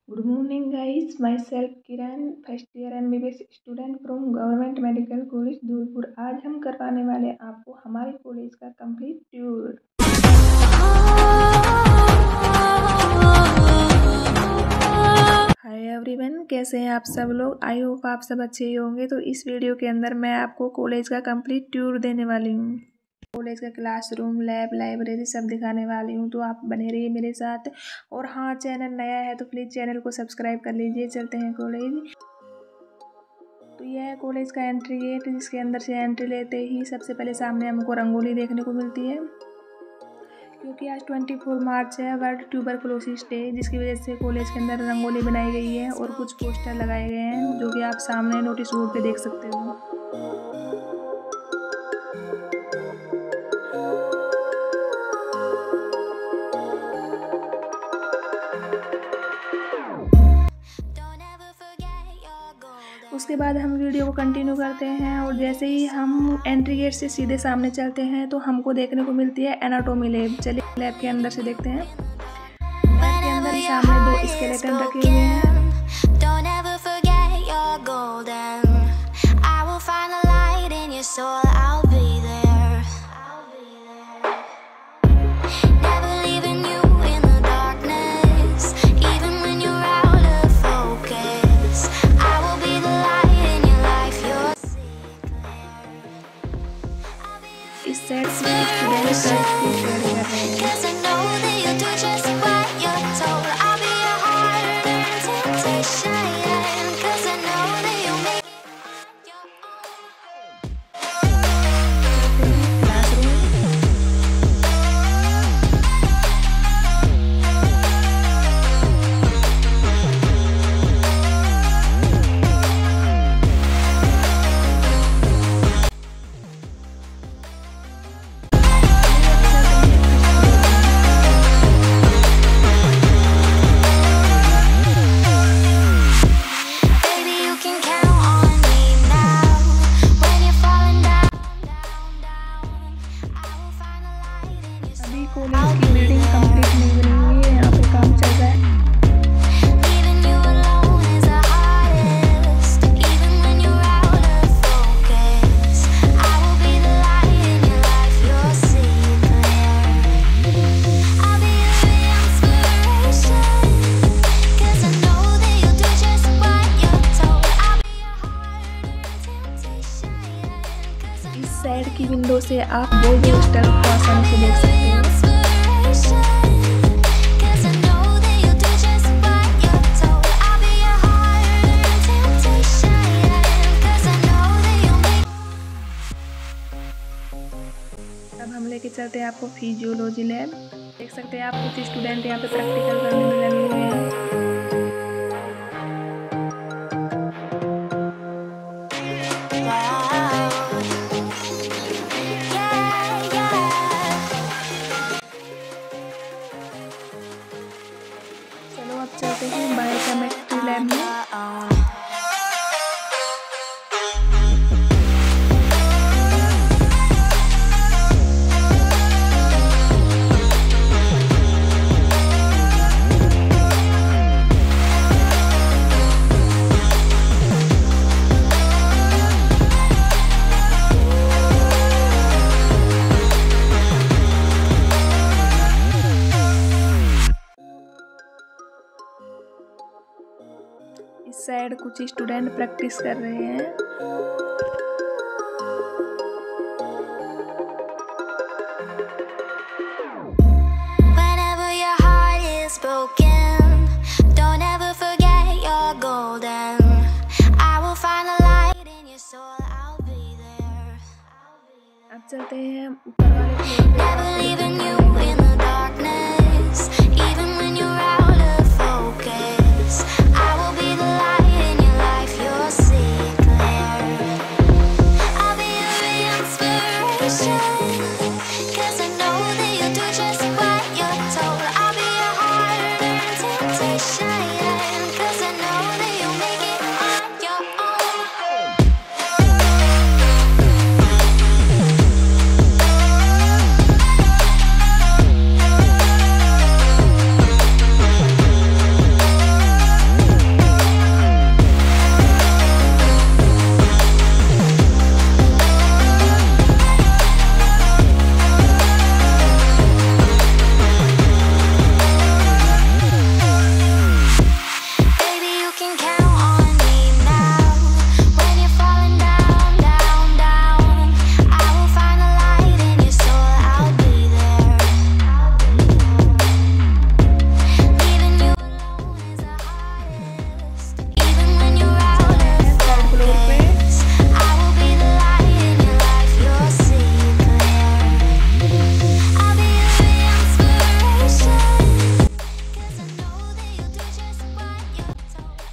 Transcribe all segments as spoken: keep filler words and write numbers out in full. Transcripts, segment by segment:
Good morning guys, myself Kiran, first year M B B S student from Government Medical College Dholpur. आज हम करवाने वाले आपको हमारे कॉलेज का कंप्लीट टूर। हाय एवरीवन, कैसे हैं आप सब लोग? आई होप आप सब अच्छे ही होंगे। तो इस वीडियो के अंदर मैं आपको कॉलेज का कंप्लीट टूर देने वाली हूँ। कॉलेज का क्लासरूम, लैब, लाइब्रेरी सब दिखाने वाली हूँ, तो आप बने रहिए मेरे साथ। और हाँ, चैनल नया है तो प्लीज़ चैनल को सब्सक्राइब कर लीजिए। चलते हैं कॉलेज। तो यह है कॉलेज का एंट्री गेट, जिसके अंदर से एंट्री लेते ही सबसे पहले सामने हमको रंगोली देखने को मिलती है, क्योंकि आज चौबीस मार्च है, वर्ल्ड ट्यूबरकुलोसिस डे, जिसकी वजह से कॉलेज के अंदर रंगोली बनाई गई है और कुछ पोस्टर लगाए गए हैं, जो कि आप सामने नोटिस बोर्ड पे देख सकते हो। उसके बाद हम वीडियो को कंटिन्यू करते हैं, और जैसे ही हम एंट्री गेट से सीधे सामने चलते हैं तो हमको देखने को मिलती है एनाटॉमी लैब। चलिए लैब के अंदर से देखते हैं। लैब के अंदर ही सामने दो स्केलेटन रखे हुए हैं। इस साइड से स्टूडेंट सर्च की शेयर कर रहे हैं। कॉलेज की बिल्डिंग कंप्लीट नहीं बनी हुई है, यहाँ पे काम चल रहा है। इस साइड की विंडो से आप बोर्ड पोस्टर को आसानी से देख सकते हैं। अब हम लेके चलते हैं आपको फिजियोलॉजी लैब। देख सकते हैं आप कुछ स्टूडेंट यहाँ पे प्रैक्टिकल करने में लगे हुए हैं। चलो अब चलते हैं बायोकेमिस्ट्री लैब में। इस साइड कुछ स्टूडेंट प्रैक्टिस कर रहे हैं। अब चलते हैं ऊपर वाले फ्लोर पे।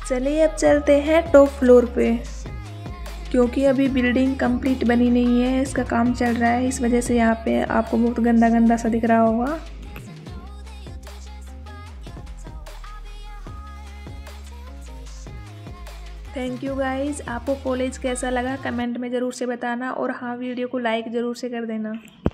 चलिए अब चलते हैं टॉप फ्लोर पे, क्योंकि अभी बिल्डिंग कंप्लीट बनी नहीं है, इसका काम चल रहा है, इस वजह से यहाँ पे आपको बहुत गंदा गंदा सा दिख रहा होगा। Thank you guys. आपको कॉलेज कैसा लगा कमेंट में ज़रूर से बताना, और हाँ वीडियो को लाइक ज़रूर से कर देना।